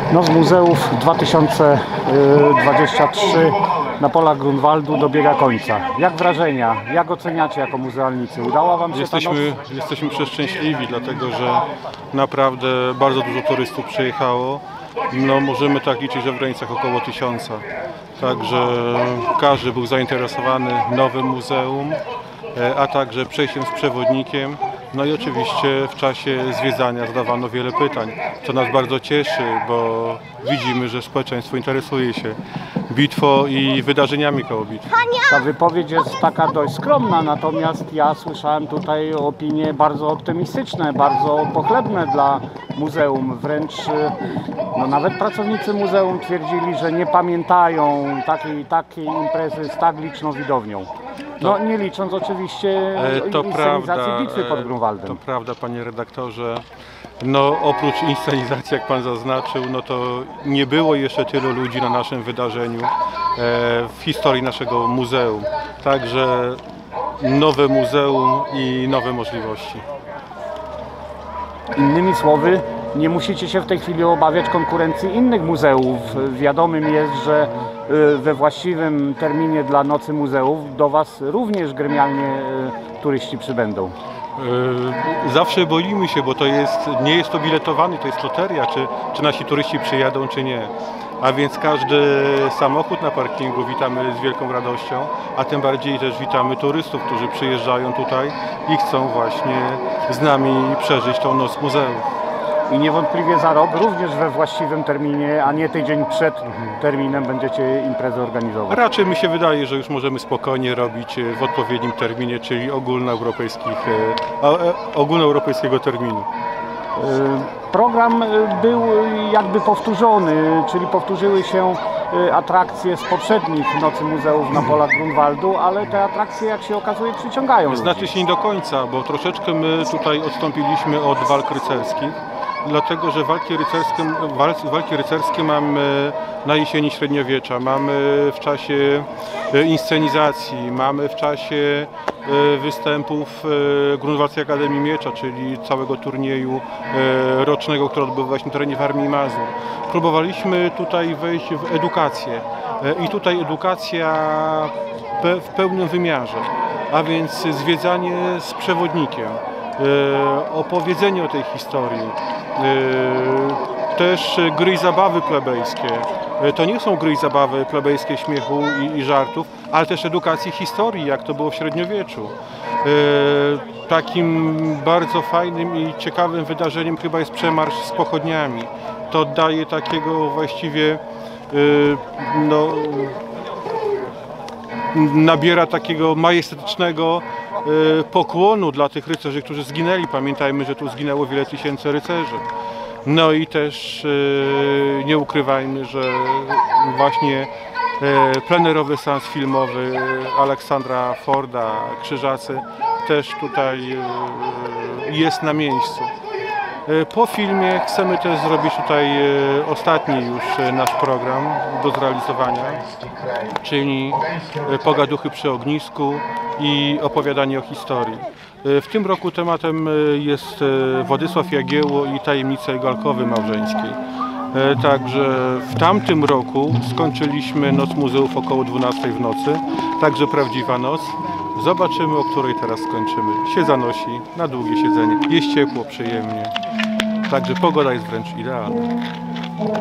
Noc Muzeów 2023 na polach Grunwaldu dobiega końca. Jak wrażenia? Jak oceniacie jako muzealnicy? Udała Wam się ta noc? Jesteśmy przeszczęśliwi, dlatego że naprawdę bardzo dużo turystów przyjechało. No, możemy tak liczyć, że w granicach około 1000. Także każdy był zainteresowany nowym muzeum, a także przejściem z przewodnikiem. No i oczywiście w czasie zwiedzania zadawano wiele pytań, co nas bardzo cieszy, bo widzimy, że społeczeństwo interesuje się bitwą i wydarzeniami koło bitwy. Ta wypowiedź jest taka dość skromna, natomiast ja słyszałem tutaj opinie bardzo optymistyczne, bardzo pochlebne dla muzeum. Wręcz no, nawet pracownicy muzeum twierdzili, że nie pamiętają takiej imprezy z tak liczną widownią. No nie licząc oczywiście inscenizacji bitwy pod Grunwaldem. To prawda, panie redaktorze. No oprócz inscenizacji, jak pan zaznaczył, no to nie było jeszcze tylu ludzi na naszym wydarzeniu w historii naszego muzeum. Także nowe muzeum i nowe możliwości. Innymi słowy, nie musicie się w tej chwili obawiać konkurencji innych muzeów. Wiadomym jest, że we właściwym terminie dla Nocy Muzeów do Was również gremialnie turyści przybędą. Zawsze boimy się, bo nie jest to biletowany, to jest loteria, czy nasi turyści przyjadą, czy nie. A więc każdy samochód na parkingu witamy z wielką radością, a tym bardziej też witamy turystów, którzy przyjeżdżają tutaj i chcą właśnie z nami przeżyć tą Noc Muzeów. I niewątpliwie za rok również we właściwym terminie, a nie tydzień przed terminem będziecie imprezę organizować. Raczej mi się wydaje, że już możemy spokojnie robić w odpowiednim terminie, czyli ogólnoeuropejskiego terminu. Program był jakby powtórzony, czyli powtórzyły się atrakcje z poprzednich Nocy Muzeów na polach Grunwaldu, ale te atrakcje, jak się okazuje, przyciągają ludzi. Znaczy się nie do końca, bo troszeczkę my tutaj odstąpiliśmy od walk rycerskich, dlatego że walki rycerskie mamy na jesieni średniowiecza, mamy w czasie inscenizacji, mamy w czasie występów Grunwaldzkiej Akademii Miecza, czyli całego turnieju rocznego, który odbywa się na terenie Warmii i Mazur. Próbowaliśmy tutaj wejść w edukację i tutaj edukacja w pełnym wymiarze, a więc zwiedzanie z przewodnikiem, opowiedzenie o tej historii, też gry i zabawy plebejskie. To nie są gry i zabawy plebejskie śmiechu i żartów, ale też edukacji historii, jak to było w średniowieczu. Takim bardzo fajnym i ciekawym wydarzeniem chyba jest przemarsz z pochodniami. To daje takiego właściwie, no, nabiera takiego majestatycznego pokłonu dla tych rycerzy, którzy zginęli. Pamiętajmy, że tu zginęło wiele tysięcy rycerzy. No i też nie ukrywajmy, że właśnie plenerowy seans filmowy Aleksandra Forda, Krzyżacy, też tutaj jest na miejscu. Po filmie chcemy też zrobić tutaj ostatni już nasz program do zrealizowania, czyli pogaduchy przy ognisku i opowiadanie o historii. W tym roku tematem jest Władysław Jagiełło i tajemnice Galkowy Małżeńskiej. Także w tamtym roku skończyliśmy Noc Muzeów około 12 w nocy, także prawdziwa noc. Zobaczymy, o której teraz skończymy. Się zanosi na długie siedzenie. Jest ciepło, przyjemnie. Także pogoda jest wręcz idealna.